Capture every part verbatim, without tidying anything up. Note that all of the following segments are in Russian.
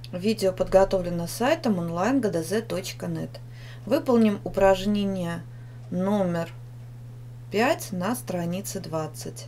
Видео подготовлено сайтом онлайн гдз точка нет. Выполним упражнение номер пять на странице двадцать.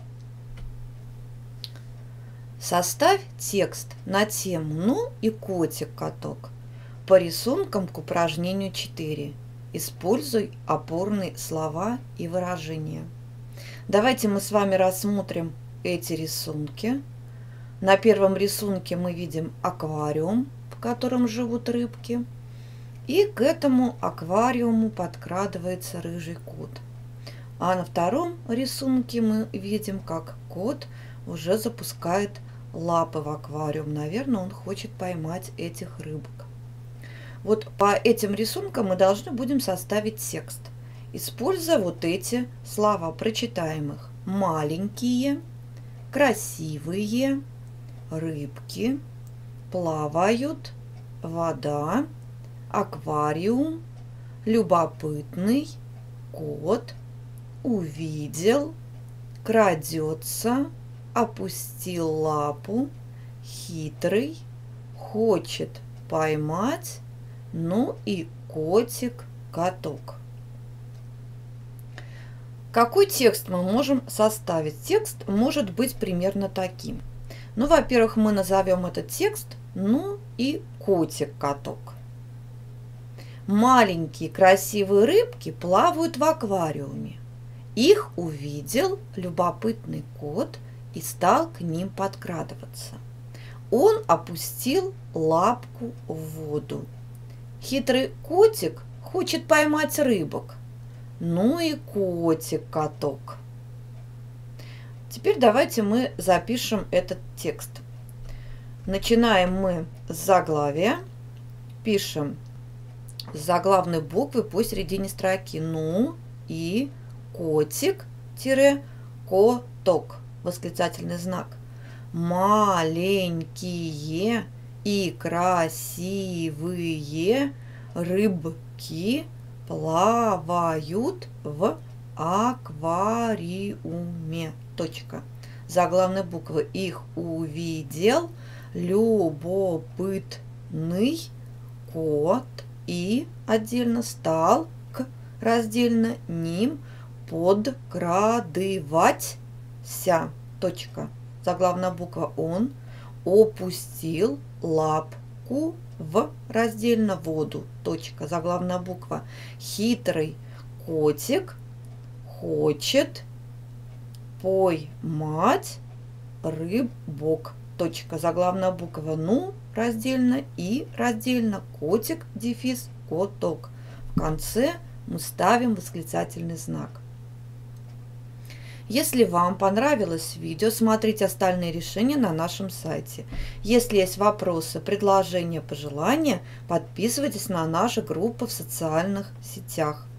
Составь текст на тему «Ну и котик-каток» по рисункам к упражнению четыре. Используй опорные слова и выражения. Давайте мы с вами рассмотрим эти рисунки. На первом рисунке мы видим аквариум, в котором живут рыбки. И к этому аквариуму подкрадывается рыжий кот. А на втором рисунке мы видим, как кот уже запускает лапы в аквариум. Наверное, он хочет поймать этих рыбок. Вот по этим рисункам мы должны будем составить текст, используя вот эти слова. Прочитаем их. Маленькие, красивые рыбки плавают, вода, аквариум, любопытный кот, увидел, крадется, опустил лапу, хитрый, хочет поймать, ну и котик-каток. Какой текст мы можем составить? Текст может быть примерно таким. Ну, во-первых, мы назовем этот текст «Ну и котик-каток». Маленькие красивые рыбки плавают в аквариуме. Их увидел любопытный кот и стал к ним подкрадываться. Он опустил лапку в воду. Хитрый котик хочет поймать рыбок. Ну и котик-каток. Теперь давайте мы запишем этот текст. Начинаем мы с заглавия. Пишем с заглавной буквы посередине строки. Ну и котик-коток. Восклицательный знак. Маленькие и красивые рыбки плавают в аквариуме. Точка. Заглавная буква. Их увидел любопытный кот и отдельно стал к раздельно ним подкрадываться. Точка. Заглавная буква. Он опустил лапку в раздельно воду. Точка. Заглавная буква. Хитрый котик хочет поймать рыбок. Точка. Заглавная буква. Ну, раздельно и раздельно котик, дефис, коток. В конце мы ставим восклицательный знак. Если вам понравилось видео, смотрите остальные решения на нашем сайте. Если есть вопросы, предложения, пожелания, подписывайтесь на наши группы в социальных сетях.